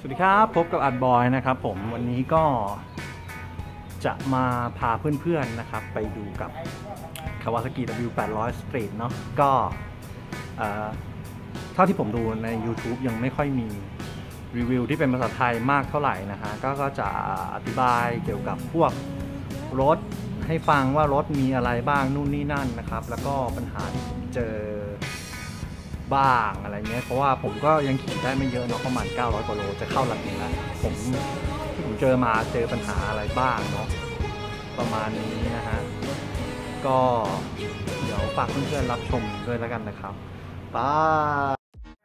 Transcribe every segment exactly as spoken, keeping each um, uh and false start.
วัสดีครับพบกับอัดบอยนะครับผมวันนี้ก็จะมาพาเพื่อนๆนะครับไปดูกับ Kawasaki ดับเบิลยู แปดร้อย Street เนาะก็เท่าที่ผมดูใน YouTube ยังไม่ค่อยมีรีวิวที่เป็นภาษาไทยมากเท่าไหร่นะฮะ ก็ก็จะอธิบายเกี่ยวกับพวกรถให้ฟังว่ารถมีอะไรบ้างนู่นนี่นั่นนะครับแล้วก็ปัญหาที่ผมเจอบ้างอะไรเงี้ยเพราะว่าผมก็ยังขี่ได้ไม่เยอะเนาะประมาณเก้าร้อยกว่าโลจะเข้าหลักหนึ่งแล้วผมที่ผมเจอมาเจอปัญหาอะไรบ้างเนาะประมาณนี้นะฮะก็เดี๋ยวฝากเพื่อนๆรับชมด้วยแล้วกันนะครับบาย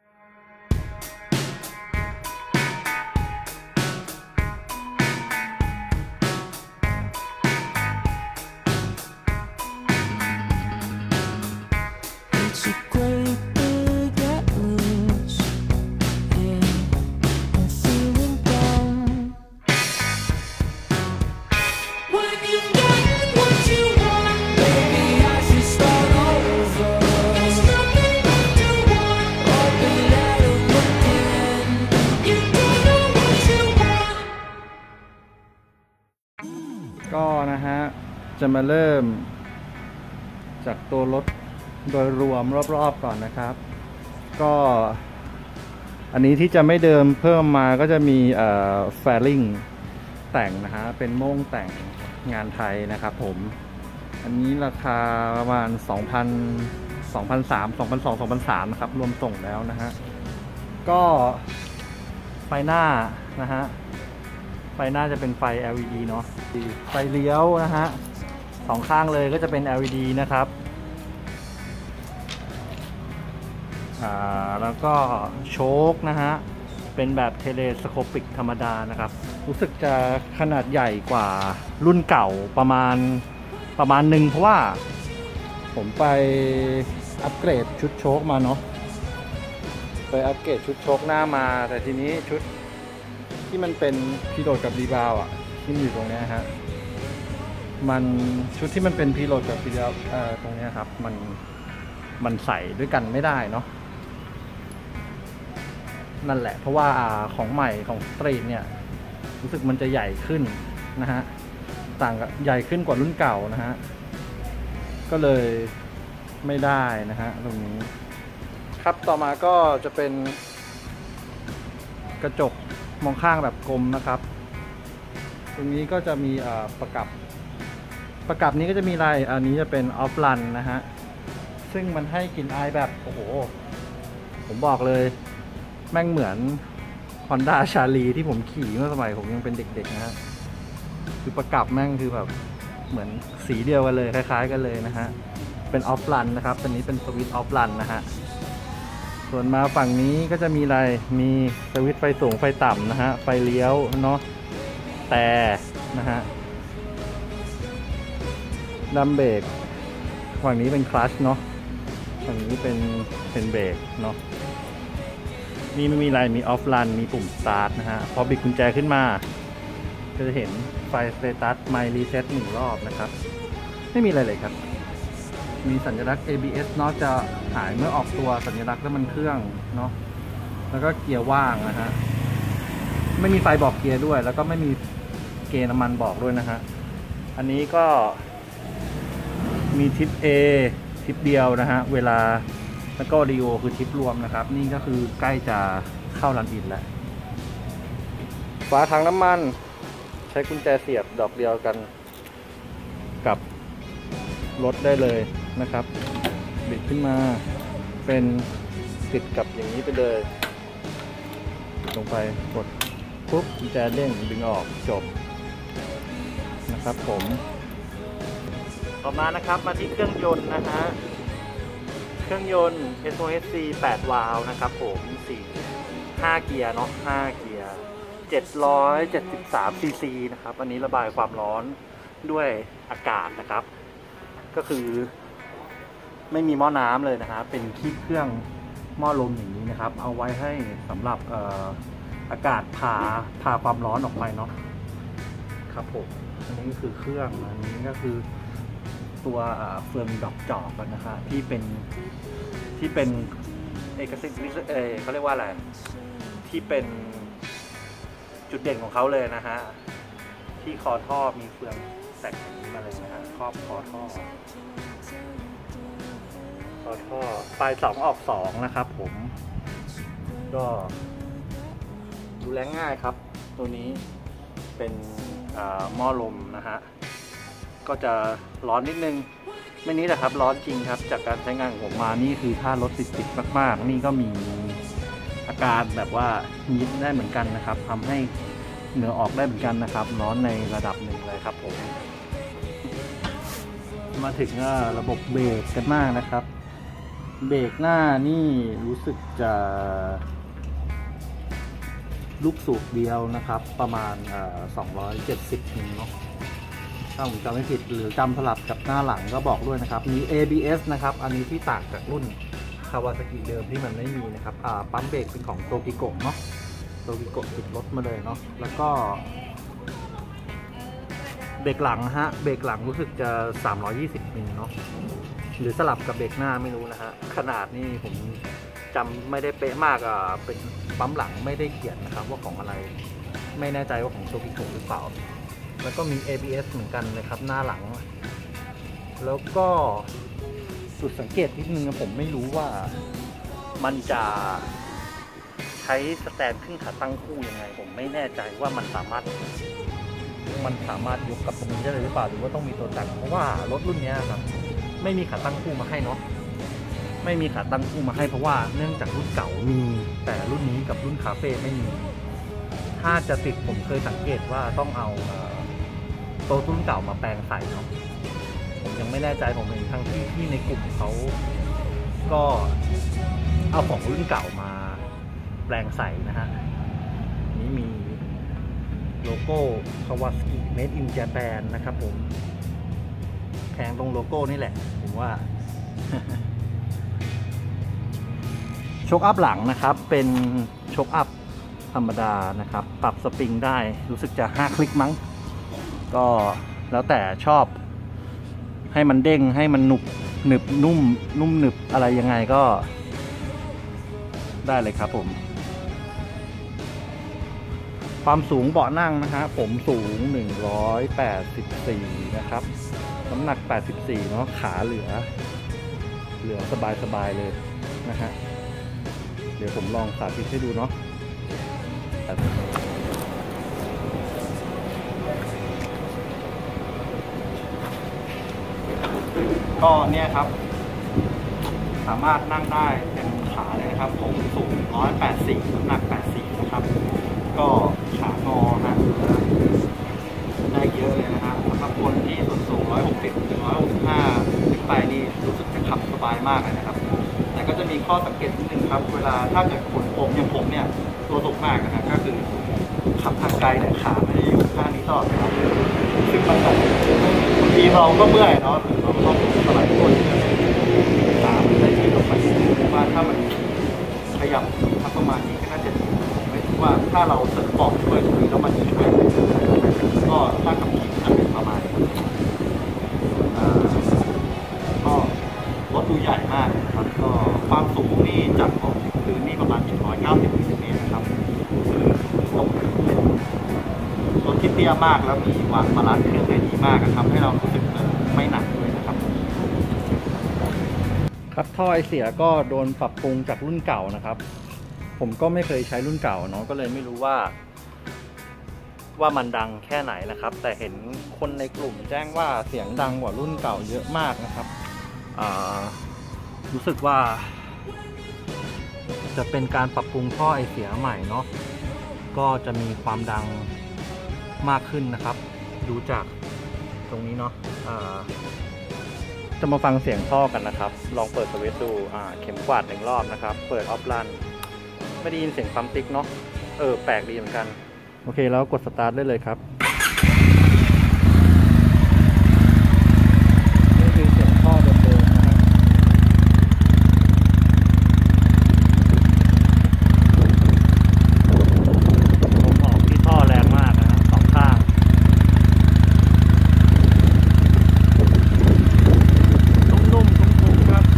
ก็นะฮะจะมาเริ่มจากตัวรถโดยรวมรอบๆก่อนนะครับก็อันนี้ที่จะไม่เดิมเพิ่มมาก็จะมีเอ่อแฟลิงแต่งนะฮะเป็นโม่งแต่งงานไทยนะครับผมอันนี้ราคาประมาณ สองพัน สองพันสามร้อย สองพันสองร้อย สองพันสามร้อยนะครับรวมส่งแล้วนะฮะก็ไฟหน้านะฮะไฟหน้าจะเป็นไฟ แอล อี ดี เนาะไฟเลี้ยวนะฮะสองข้างเลยก็จะเป็น แอล อี ดี นะครับอ่าแล้วก็โชคนะฮะเป็นแบบเทเลสโคปิกธรรมดานะครับรู้สึกจะขนาดใหญ่กว่ารุ่นเก่าประมาณประมาณหนึ่งเพราะว่าผมไปอัปเกรดชุดโชคมาเนาะไปอัปเกรดชุดโชคหน้ามาแต่ทีนี้ชุดที่มันเป็นพีโรดกับรีบาวอ่ะที่อยู่ตรงนี้ฮะมันชุดที่มันเป็นพีโรดกับรีบาวเอ่อตรงนี้ครับมันมันใส่ด้วยกันไม่ได้เนาะนั่นแหละเพราะว่าของใหม่ของสตรีทเนี่ยรู้สึกมันจะใหญ่ขึ้นนะฮะต่างกับใหญ่ขึ้นกว่ารุ่นเก่านะฮะก็เลยไม่ได้นะฮะตรงนี้ครับต่อมาก็จะเป็นกระจกมองข้างแบบกลมนะครับตรงนี้ก็จะมีประกับประกับนี้ก็จะมีลายอันนี้จะเป็นออฟลันนะฮะซึ่งมันให้กลิ่นอายแบบโอ้โหผมบอกเลยแม่งเหมือน Honda ชาลีที่ผมขี่เมื่อสมัยผมยังเป็นเด็กๆนะฮะคือประกับแม่งคือแบบเหมือนสีเดียวกันเลยคล้ายๆกันเลยนะฮะเป็นออฟลันนะครับตัวนี้เป็นสวิตช์ออฟลันนะฮะส่วนมาฝั่งนี้ก็จะมีอะไรมีสวิตช์ไฟสูงไฟต่ำนะฮะไฟเลี้ยวเนาะแต่นะฮะดัมเบรกฝั่งนี้เป็นคลัตช์เนาะฝั่งนี้เป็นเป็นเบรกเนาะนี่ไม่มีอะไรมีออฟรันมีปุ่มสตาร์ทนะฮะพอบิดกุญแจขึ้นมาก็จะเห็นไฟสเตตัสไมล์รีเซ็ตหนึ่งรอบนะครับไม่มีอะไรเลยครับมีสัญลักษณ์ เอ บี เอส เนาะจะหายเมื่อออกตัวสัญลักษณ์น้ำมันเครื่องเนาะแล้วก็เกียร์ว่างนะฮะไม่มีไฟบอกเกียร์ด้วยแล้วก็ไม่มีเกณฑ์น้ำมันบอกด้วยนะฮะอันนี้ก็มีทิป A ทิปเดียวนะฮะเวลาแล้วก็ดีโอคือทิปรวมนะครับนี่ก็คือใกล้จะเข้ารันอินแล้วฝาถังน้ำมันใช้กุญแจเสียบดอกเดียวกันกับรถได้เลยนะครับบิดขึ้นมาเป็นติดกับอย่างนี้ไปเลยลงไปกดปุ๊บกุญแจเด้งดึงออกจบนะครับผมต่อมานะครับมาที่เครื่องยนต์นะฮะเครื่องยนต์ เอส โอ เอส ซี แปด วาล์วนะครับผมสี่ ห้าเกียร์เนาะห้าเกียร์เจ็ดร้อยเจ็ดสิบสาม ซี ซี นะครับอันนี้ระบายความร้อนด้วยอากาศนะครับก็คือไม่มีหม้อน้ำเลยนะฮะเป็นขี้เครื่องหม้อลมอย่างนี้นะครับเอาไว้ให้สำหรับเอ่ออากาศพาพาความร้อนออกไปเนาะครับผมอันนี้ก็คือเครื่องอันนี้ก็คือ ตัวเฟืองดอกจอกกันนะคะที่เป็นที่เป็นเอกสิทธิ์เออเขาเรียกว่าอะไรที่เป็นจุดเด่นของเขาเลยนะฮะที่คอท่อมีเฟืองแตกอย่างนี้มาเลยนะฮะครอบคอท่อคอท่อปลายสองออกสองนะครับผมก็ดูแลง่ายครับตัวนี้เป็นหม้อลมนะฮะก็จะร้อนนิดนึงไม่นี้แหละครับร้อนจริงครับจากการใช้งานของผมมานี่คือถ้ารถติดๆมากๆนี่ก็มีอาการแบบว่ายิบได้เหมือนกันนะครับทำให้เหงื่อออกได้เหมือนกันนะครับร้อนในระดับหนึ่งเลยครับผมมาถึงระบบเบรกกันมากนะครับเบรกหน้านี่รู้สึกจะลูกสูบเดียวนะครับประมาณสองร้อยเจ็ดสิบนิ้วเนาะถ้าผมจำไม่ผิดหรือจำสลับกับหน้าหลังก็บอกด้วยนะครับมี เอ บี เอส นะครับอันนี้ที่ต่างจากรุ่นคาวาซากิเดิมที่มันไม่มีนะครับปั๊มเบรกเป็นของโตกิโกะเนาะโตกิโกะติดรถมาเลยเนาะแล้วก็เบรกหลังฮะเบรกหลังรู้สึกจะสามร้อยยี่สิบมิลเนาะหรือสลับกับเบรกหน้าไม่รู้นะฮะขนาดนี่ผมจำไม่ได้เป๊ะมากอ่ะเป็นปั๊มหลังไม่ได้เขียนนะครับว่าของอะไรไม่แน่ใจว่าของโตกิโกะหรือเปล่าแล้วก็มี เอ บี เอส เหมือนกันนะครับหน้าหลังแล้วก็จุดสังเกตนิดนึงผมไม่รู้ว่ามันจะใช้สแตนด์ขึ้นขาตั้งคู่ยังไงผมไม่แน่ใจว่ามันสามารถมันสามารถยกกับตรงนี้ได้เลยหรือเปล่าหรือว่าต้องมีตัวตั้งเพราะว่ารถรุ่นนี้ครับไม่มีขาตั้งคู่มาให้เนาะไม่มีขาตั้งคู่มาให้เพราะว่าเนื่องจากรุ่นเก่ามีแต่รุ่นนี้กับรุ่นคาเฟ่ไม่มีถ้าจะติดผมเคยสังเกตว่าต้องเอาโต๊ะรุ่นเก่ามาแปลงใส่เนาะผมยังไม่แน่ใจผมเองทั้งที่ที่ในกลุ่มเขาก็เอาของรุ่นเก่ามาแปลงใส่นะฮะนี้มีโลโก้ Kawasaki Made in Japan นะครับผมแพงตรงโลโก้นี่แหละผมว่า โชคอัพหลังนะครับเป็นโชคอัพธรรมดานะครับปรับสปริงได้รู้สึกจะห้าคลิกมั้งก็แล้วแต่ชอบให้มันเด้งให้มันหนุบหนึบนุ่มนุ่มหนึบอะไรยังไงก็ได้เลยครับผมความสูงเบาะนั่งนะฮะผมสูงหนึ่งร้อยแปดสิบสี่นะครับน้ำหนักแปดสิบสี่เนาะขาเหลือเหลือสบายๆเลยนะฮะเดี๋ยวผมลองสาธิตให้ดูเนาะก็เนี่ยครับสามารถนั่งได้เต็มขาเลยนะครับผมสูงหนึ่งร้อยแปดสิบน้ำหนักแปดสิบนะครับก็ขางอฮะได้เยอะเลยนะฮะสำหรับคนที่ส่วนสูงหนึ่งร้อยหกสิบถึงหนึ่งร้อยหกสิบห้าขึ้นไปนี่รู้สึกจะขับสบายมากเลยนะครับแต่ก็จะมีข้อสังเกตนิดนึงครับเวลาถ้าเกิดคนผมอย่างผมเนี่ยตัวสูงมากนะฮะก็คือขับทางไกลเนี่ยขาไม่ได้อยู่ข้างนี้ตลอดครับซึ่งมันแบบบางทีเราก็เมื่อยเนาะเราต้องสลายตัวนิดนึงตามได้ที่ลงไปว่าถ้ามันขยับทับประมาณนี้ก็น่าจะไม่รู้ว่าถ้าเราเสริมบอกช่วยตรงนี้แล้วมันจะช่วยก็ถ้ากับขี่จะเป็นประมาณก็รถดูใหญ่มากนะครับก็ความสูงนี่จากขอบพื้นนี่ประมาณหนึ่งร้อยเก้าสิบมิลลิเมตรนะครับคือตกเป็นรถที่เตี้ยมากแล้วมีวางบาลานซ์เครื่องได้ดีมากทำให้เรารู้สึกไม่หนักเลยนะครับครับท่อไอเสียก็โดนปรับปรุงจากรุ่นเก่านะครับผมก็ไม่เคยใช้รุ่นเก่าเนาะก็เลยไม่รู้ว่าว่ามันดังแค่ไหนนะครับแต่เห็นคนในกลุ่มแจ้งว่าเสียงดังกว่ารุ่นเก่าเยอะมากนะครับรู้สึกว่าจะเป็นการปรับปรุงท่อไอเสียใหม่เนาะก็จะมีความดังมากขึ้นนะครับดูจากตรงนี้เนาะจะมาฟังเสียงท่อกันนะครับลองเปิดสวิตช์ดูเข็มกวาดหนึ่งรอบนะครับเปิดออฟรันไม่ได้ยินเสียงปั๊มติ๊กเนาะเออแปลกดีเหมือนกันโอเคแล้วกดสตาร์ทได้เลยครับนี่คือเสียงท่อเดิมๆนะครับผมออกที่ท่อแรงมากนะสองข้างนุ่มๆทุ้มๆครับ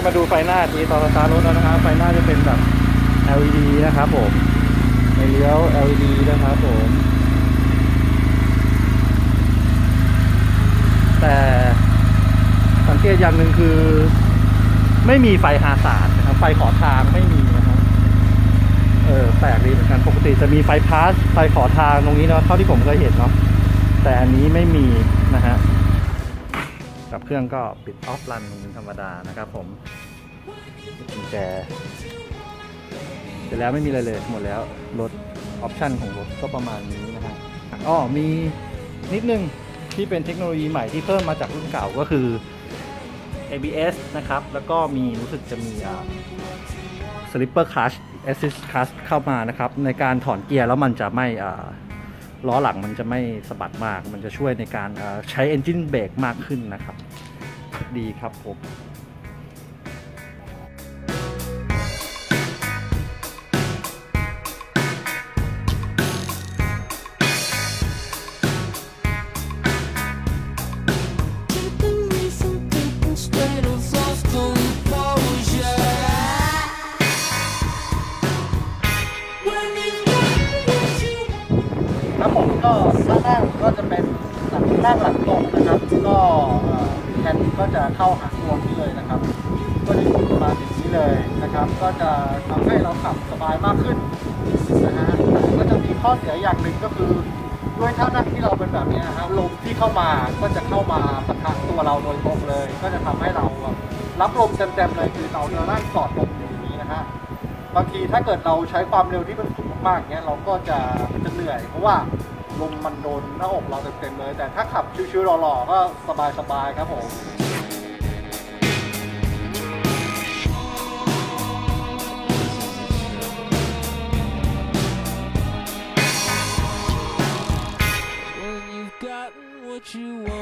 มาดูไฟหน้าทีตอนสตาร์ทรถแล้วนะครับไฟหน้าจะเป็นแบบ แอล อี ดี นะครับผมในเลี้ยว แอล อี ดี นะครับผมแต่สังเกตอย่างหนึ่งคือไม่มีไฟฮาซาร์ดนะครับไฟขอทางไม่มีนะครับเออแปลกดีเหมือนกันปกติจะมีไฟพาสไฟขอทางตรงนี้เนาะเท่าที่ผมเคยเห็นเนาะแต่อันนี้ไม่มีนะฮะกับเครื่องก็ปิดออฟรันธรรมดานะครับผมกุญแจเสร็จแล้วไม่มีอะไรเลยหมดแล้วรถออปชันของรถก็ประมาณนี้นะฮะอ๋อมีนิดนึงที่เป็นเทคโนโลยีใหม่ที่เพิ่มมาจากรุ่นเก่าก็คือ เอ บี เอส นะครับแล้วก็มีรู้สึกจะมีอ่า Slipper Clutch Assist Clutch เข้ามานะครับในการถอนเกียร์แล้วมันจะไม่อ่าล้อหลังมันจะไม่สะบัดมากมันจะช่วยในการใช้ Engine Brake มากขึ้นนะครับดีครับผม ครับผมก็ด้านล่างก็จะเป็นหลังด้านหลังตรงนะครับก็แฮนด์ก็จะเข้าหาตัวนี้เลยนะครับก็จะอยู่ประมาณอย่างนี้เลยนะครับก็จะทำให้เราขับสบายมากขึ้นนะฮะก็จะมีข้อเสียอย่างหนึ่งก็คือด้วยท่านั่งที่เราเป็นแบบนี้นะครับลมที่เข้ามาก็จะเข้ามาปะทะตัวเราโดยตรงเลยก็จะทำให้เรารับลมเต็มๆเลยคือเราจะนั่งกอดลมอย่างนี้นะฮะบางทีถ้าเกิดเราใช้ความเร็วที่มันสูงมากๆเงี้ยเราก็จะจะเหนื่อยเพราะว่าลมมันโดนหน้าอกเราเต็มๆเลยแต่ถ้าขับชิวๆหล่อๆก็สบายๆครับผม what you want.